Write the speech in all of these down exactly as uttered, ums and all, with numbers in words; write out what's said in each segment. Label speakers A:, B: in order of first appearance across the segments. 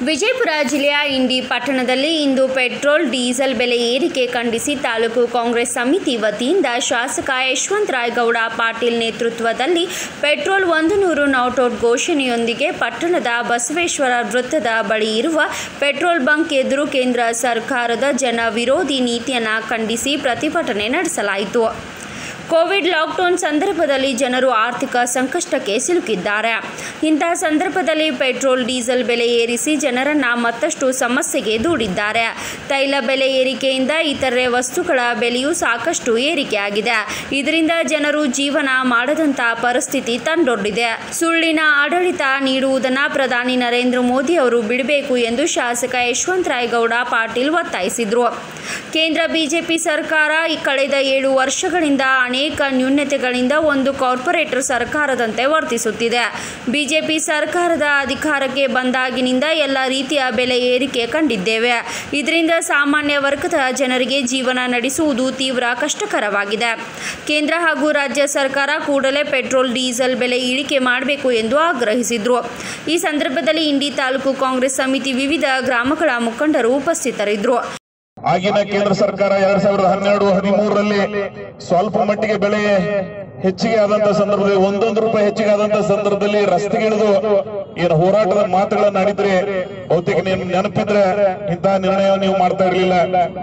A: ವಿಜಯಪುರ ಜಿಲ್ಲೆಯ ಇಂಡಿ ಪಟ್ಟಣದಲ್ಲಿ ಇಂದು petrol diesel ಬೆಲೆ ಏರಿಕೆ ಖಂಡಿಸಿ ತಾಲೂಕು ಕಾಂಗ್ರೆಸ್ ಸಮಿತಿ ವತಿಯಿಂದ ಶಾಸಕ ಯಶವಂತರಾಯಗೌಡ ಪಾಟೀಲ್ ನೇತೃತ್ವದಲ್ಲಿ ಪೆಟ್ರೋಲ್ ಒಂದು ನೂರು ನಾಟ್ ಘೋಷಣೆಯೊಂದಿಗೆ ಪಟ್ಟಣದ ಬಸವೇಶ್ವರ ವೃತ್ತದ ಬಳಿ ಇರುವ ಪೆಟ್ರೋಲ್ ಬಂಕ್ ಎದುರು ಕೇಂದ್ರ ಸರ್ಕಾರದ ಜನ ವಿರೋಧಿ ನೀತಿಯನ್ನು ಖಂಡಿಸಿ ಪ್ರತಿಭಟನೆ ನಡೆಸಲಾಯಿತು. ಕೋವಿಡ್ ಲಾಕ್ಡೌನ್ ಸಂದರ್ಭದಲ್ಲಿ ಜನರು ಆರ್ಥಿಕ ಸಂಕಷ್ಟಕ್ಕೆ ಸಿಲುಕಿದ್ದಾರೆ. ಇಂತಹ ಸಂದರ್ಭದಲ್ಲಿ ಪೆಟ್ರೋಲ್ ಡೀಸೆಲ್ ಬೆಲೆ ಏರಿಸಿ ಜನರನ್ನು ಮತ್ತಷ್ಟು ಸಮಸ್ಯೆಗೆ ದೂಡಿದ್ದಾರೆ. ತೈಲ ಬೆಲೆ ಏರಿಕೆಯಿಂದ ಇತರೆ ವಸ್ತುಗಳ ಬೆಲೆಯೂ ಸಾಕಷ್ಟು ಏರಿಕೆಯಾಗಿದೆ. ಇದರಿಂದ ಜನರು ಜೀವನ ಮಾಡದಂಥ ಪರಿಸ್ಥಿತಿ ತಂದೊಡ್ಡಿದೆ. ಸುಳ್ಳಿನ ಆಡಳಿತ ನೀಡುವುದನ್ನು ಪ್ರಧಾನಿ ನರೇಂದ್ರ ಮೋದಿ ಅವರು ಬಿಡಬೇಕು ಎಂದು ಶಾಸಕ ಯಶವಂತರಾಯಗೌಡ ಪಾಟೀಲ್ ಒತ್ತಾಯಿಸಿದರು. ಕೇಂದ್ರ ಬಿಜೆಪಿ ಸರ್ಕಾರ ಕಳೆದ ಏಳು ವರ್ಷಗಳಿಂದ ಅನೇಕ ನ್ಯೂನತೆಗಳಿಂದ ಒಂದು ಕಾರ್ಪೊರೇಟರ್ ಸರ್ಕಾರದಂತೆ ವರ್ತಿಸುತ್ತಿದೆ. ಬಿಜೆಪಿ ಸರ್ಕಾರದ ಅಧಿಕಾರಕ್ಕೆ ಬಂದಾಗಿನಿಂದ ಎಲ್ಲ ರೀತಿಯ ಬೆಲೆ ಏರಿಕೆ ಕಂಡಿದ್ದೇವೆ. ಇದರಿಂದ ಸಾಮಾನ್ಯ ವರ್ಗದ ಜನರಿಗೆ ಜೀವನ ನಡೆಸುವುದು ತೀವ್ರ ಕಷ್ಟಕರವಾಗಿದೆ. ಕೇಂದ್ರ ಹಾಗೂ ರಾಜ್ಯ ಸರ್ಕಾರ ಕೂಡಲೇ ಪೆಟ್ರೋಲ್ ಡೀಸೆಲ್ ಬೆಲೆ ಇಳಿಕೆ ಮಾಡಬೇಕು ಎಂದು ಆಗ್ರಹಿಸಿದರು. ಈ ಸಂದರ್ಭದಲ್ಲಿ ಇಂಡಿ ತಾಲೂಕು ಕಾಂಗ್ರೆಸ್ ಸಮಿತಿ ವಿವಿಧ ಗ್ರಾಮಗಳ ಮುಖಂಡರು ಉಪಸ್ಥಿತರಿದ್ದರು.
B: ಆಗಿನ ಕೇಂದ್ರ ಸರ್ಕಾರ ಎರಡ್ ಸಾವಿರದ ಹನ್ನೆರಡು ಹದಿಮೂರರಲ್ಲಿ ಸ್ವಲ್ಪ ಮಟ್ಟಿಗೆ ಬೆಲೆ ಹೆಚ್ಚಿಗೆ ಆದಂತ ಸಂದರ್ಭದಲ್ಲಿ ಒಂದೊಂದು ರೂಪಾಯಿ ಹೆಚ್ಚಿಗೆ ಆದಂತ ಸಂದರ್ಭದಲ್ಲಿ ರಸ್ತೆಗಿಳಿದು ಏನು ಹೋರಾಟದ ಮಾತುಗಳನ್ನ ಆಡಿದ್ರೆ ಬಹುತೇಕ ನೀವು ನೆನಪಿದ್ರೆ ಇಂತಹ ನಿರ್ಣಯ ನೀವು ಮಾಡ್ತಾ ಇರಲಿಲ್ಲ.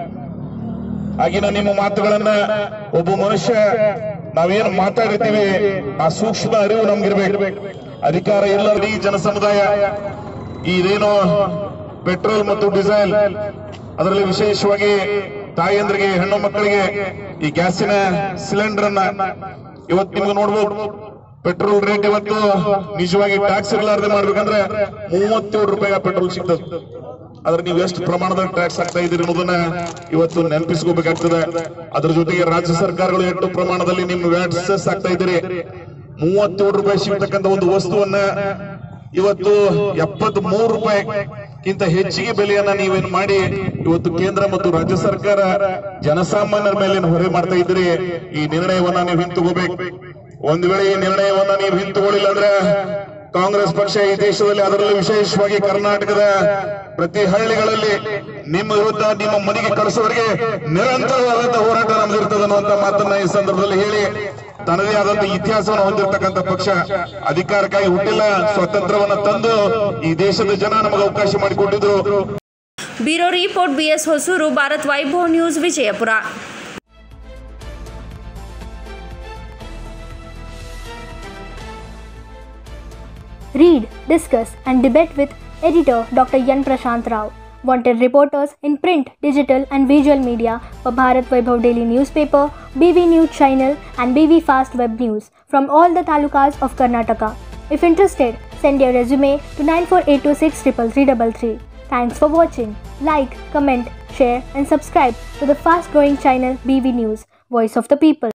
B: ಆಗಿನ ನಿಮ್ಮ ಮಾತುಗಳನ್ನ ಒಬ್ಬ ಮನುಷ್ಯ ನಾವೇನು ಮಾತಾಡಿರ್ತೀವಿ ಆ ಸೂಕ್ಷ್ಮ ಅರಿವು ನಮ್ಗಿರ್ಬೇಕು. ಅಧಿಕಾರ ಇಲ್ಲದ ಈ ಜನ ಸಮುದಾಯ ಇದೇನೋ ಪೆಟ್ರೋಲ್ ಮತ್ತು ಡೀಸೆಲ್ ಅದರಲ್ಲಿ ವಿಶೇಷವಾಗಿ ತಾಯಂದ್ರಿಗೆ ಹೆಣ್ಣು ಮಕ್ಕಳಿಗೆ ಈ ಗ್ಯಾಸಿನ ಸಿಲಿಂಡರ್ ಅನ್ನ ಇವತ್ತು ನಿಮ್ಗೆ ನೋಡ್ಬೋದು. ಪೆಟ್ರೋಲ್ ರೇಟ್ ಇವತ್ತು ನಿಜವಾಗಿ ಟ್ಯಾಕ್ಸ್ ಇರಲಾರದೆ ಮಾಡ್ಬೇಕಂದ್ರೆ ಮೂವತ್ತೇಳು ರೂಪಾಯಿ ಪೆಟ್ರೋಲ್ ಸಿಗ್ತದೆ. ಆದ್ರೆ ನೀವು ಎಷ್ಟು ಪ್ರಮಾಣದ ಟ್ಯಾಕ್ಸ್ ಆಗ್ತಾ ಇದೀರಿ ಅನ್ನೋದನ್ನ ಇವತ್ತು ನೆನಪಿಸ್ಕೋಬೇಕಾಗ್ತದೆ. ಅದ್ರ ಜೊತೆಗೆ ರಾಜ್ಯ ಸರ್ಕಾರಗಳು ಎಷ್ಟು ಪ್ರಮಾಣದಲ್ಲಿ ನಿಮ್ ವ್ಯಾಟ್ ಸೆಸ್ ಆಗ್ತಾ ಇದ್ದೀರಿ. ಮೂವತ್ತೇಳು ರೂಪಾಯಿ ಸಿಗ್ತಕ್ಕಂಥ ಒಂದು ವಸ್ತುವನ್ನ ಇವತ್ತು ಎಪ್ಪತ್ತ್ ಮೂರು ರೂಪಾಯಿಗಿಂತ ಹೆಚ್ಚಿಗೆ ಬೆಲೆಯನ್ನ ನೀವೇನು ಮಾಡಿ ಇವತ್ತು ಕೇಂದ್ರ ಮತ್ತು ರಾಜ್ಯ ಸರ್ಕಾರ ಜನಸಾಮಾನ್ಯರ ಮೇಲೆ ಹೊರೆ ಮಾಡ್ತಾ ಇದ್ದೀರಿ. ಈ ನಿರ್ಣಯವನ್ನ ನೀವು ಹಿಂತುಕೋಬೇಕು. ಒಂದ್ ವೇಳೆ ಈ ನಿರ್ಣಯವನ್ನ ನೀವು ಹಿಂತುಕೊಳ್ಳಿಲ್ಲ ಅಂದ್ರೆ ಕಾಂಗ್ರೆಸ್ ಪಕ್ಷ ಈ ದೇಶದಲ್ಲಿ ಅದರಲ್ಲೂ ವಿಶೇಷವಾಗಿ ಕರ್ನಾಟಕದ ಪ್ರತಿ ಹಳ್ಳಿಗಳಲ್ಲಿ ನಿಮ್ಮ ವಿರುದ್ಧ ನಿಮ್ಮ ಮನೆಗೆ ಕಳಿಸೋವರೆಗೆ ನಿರಂತರವಾದಂತಹ ಹೋರಾಟ ನಮ್ದಿರ್ತದೆ ಅನ್ನುವಂತ ಮಾತನ್ನ ಈ ಸಂದರ್ಭದಲ್ಲಿ ಹೇಳಿ, ತನ್ನದೇ ಆದಂತಹ ಇತಿಹಾಸವನ್ನು ಹೊಂದಿರತಕ್ಕಂಥ ಪಕ್ಷ ಅಧಿಕಾರಕ್ಕಾಗಿ ಹುಟ್ಟಿಲ್ಲ, ಸ್ವಾತಂತ್ರ್ಯವನ್ನು ತಂದು ಈ ದೇಶದ ಜನ ನಮಗೆ ಅವಕಾಶ ಮಾಡಿಕೊಟ್ಟಿದ್ರು.
A: Bureau report BS Hosur, Bharat Vaibhav news, Vijayapura.
C: Read, discuss and debate with editor Doctor Yan Prashant Rao. Wanted reporters in print, digital and visual media for Bharat Vaibhav Daily Newspaper, B V News Channel and B V Fast Web News from all the talukas of Karnataka. If interested, send your resume to nine four eight two six three three three three. Thanks for watching. Like, comment, share and subscribe to the fast growing channel B V News, Voice of the People.